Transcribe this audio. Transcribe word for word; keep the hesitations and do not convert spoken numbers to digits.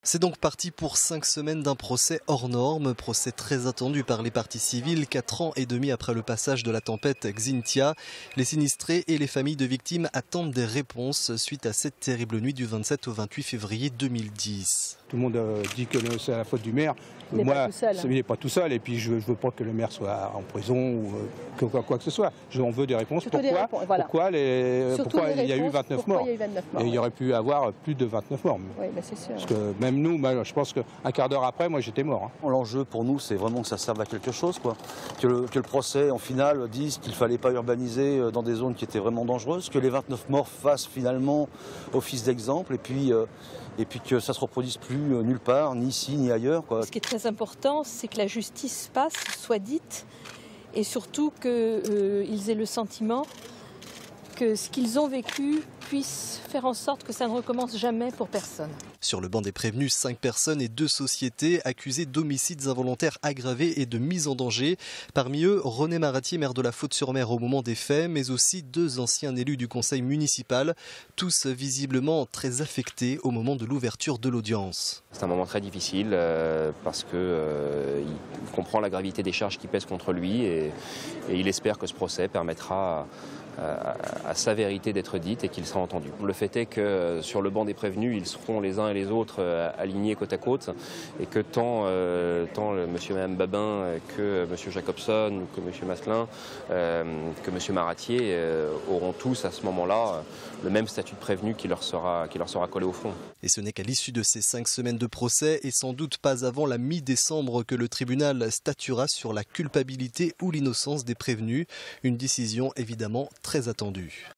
C'est donc parti pour cinq semaines d'un procès hors norme, procès très attendu par les parties civiles, quatre ans et demi après le passage de la tempête Xynthia. Les sinistrés et les familles de victimes attendent des réponses suite à cette terrible nuit du vingt-sept au vingt-huit février deux mille dix. Tout le monde dit que c'est la faute du maire. Il n'est Moi, pas tout seul. il n'est pas tout seul et puis je ne veux pas que le maire soit en prison ou que, quoi, quoi que ce soit. On veut des réponses. Surtout Pourquoi, des réponses, voilà. pourquoi, les, pourquoi des il y a eu vingt-neuf pourquoi morts, il y a eu vingt-neuf morts, et il y ouais. aurait pu avoir plus de vingt-neuf morts. Oui, bah c'est sûr. Parce que même nous, bah, je pense qu'un quart d'heure après, moi j'étais mort. Hein. L'enjeu pour nous, c'est vraiment que ça serve à quelque chose, quoi. Que, le, que le procès, en finale, dise qu'il ne fallait pas urbaniser dans des zones qui étaient vraiment dangereuses, que les vingt-neuf morts fassent finalement office d'exemple, et puis, euh, et puis que ça ne se reproduise plus nulle part, ni ici, ni ailleurs, quoi. Ce qui est très important, c'est que la justice passe, soit dite, et surtout qu'ils euh, aient le sentiment que ce qu'ils ont vécu puisse faire en sorte que ça ne recommence jamais pour personne. Sur le banc des prévenus, cinq personnes et deux sociétés accusées d'homicides involontaires aggravés et de mise en danger. Parmi eux, René Maratier, maire de la Faute-sur-Mer au moment des faits, mais aussi deux anciens élus du conseil municipal, tous visiblement très affectés au moment de l'ouverture de l'audience. C'est un moment très difficile euh, parce qu'il euh, comprend la gravité des charges qui pèsent contre lui et, et il espère que ce procès permettra à, à, à sa vérité d'être dite et qu'il sera entendu. Le fait est que sur le banc des prévenus, ils seront les uns et les autres alignés côte à côte et que tant, euh, tant monsieur et madame Babin que monsieur Jacobson, que monsieur Masselin, euh, que monsieur Maratier euh, auront tous à ce moment-là le même statut de prévenu qui leur sera, qui leur sera collé au front. Et ce n'est qu'à l'issue de ces cinq semaines de procès et sans doute pas avant la mi-décembre que le tribunal statuera sur la culpabilité ou l'innocence des prévenus. Une décision évidemment très attendue.